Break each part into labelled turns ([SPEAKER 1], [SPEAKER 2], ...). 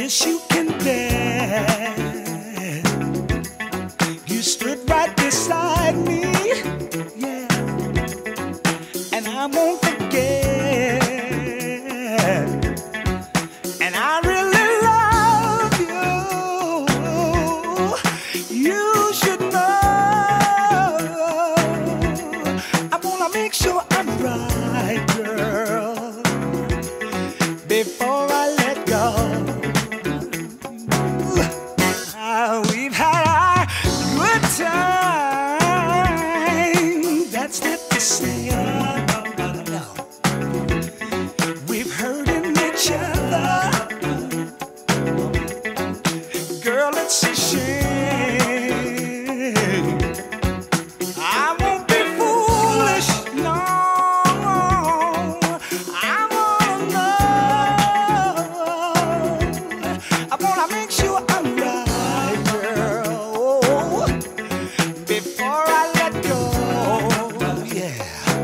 [SPEAKER 1] wish you can bear. You stood right beside me, yeah, and I won't forget. And I really love you. You should know. I wanna make sure I'm right, girl, before I let go. We've had our good time. That's not to say no. We've hurting each other. Girl, it's a shame. I won't be foolish, no. I wanna know. I wanna make sure I'm right, girl, before I let go. Yeah.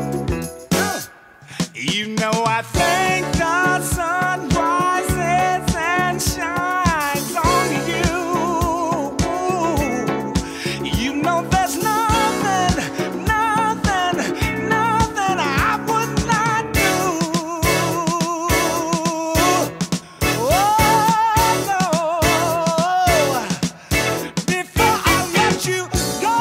[SPEAKER 1] You know I think the sun rises and shines on you. You know there's nothing, nothing, nothing I would not do. Oh no, before I let you go.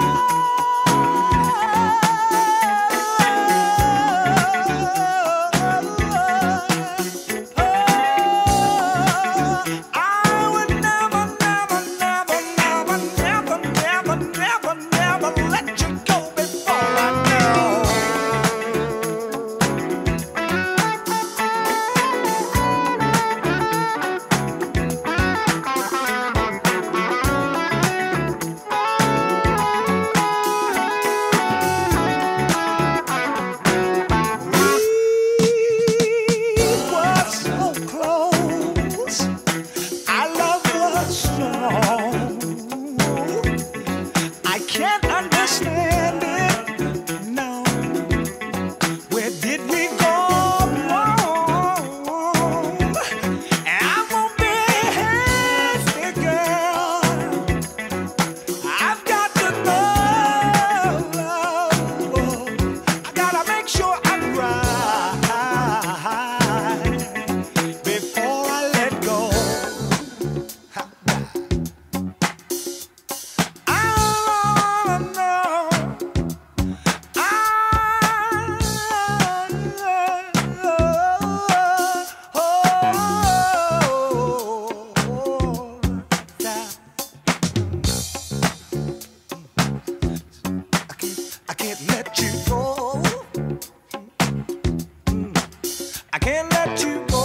[SPEAKER 1] I would never, never, never, never, never, never, never, never let you go before I know. We were so close. Our love was strong. I can't understand it. No. Where did we go wrong? And I won't be hasty, girl. I've got to know. I gotta make sure I'm right before I let go. I wanna know. I can't let you go. I can't let you go.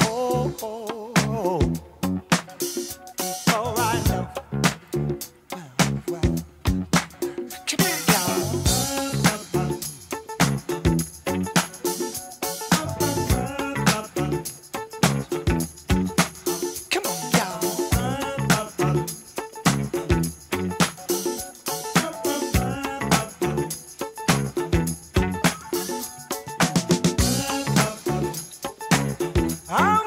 [SPEAKER 1] All right now. Come here, y'all. Come on, y'all. I'm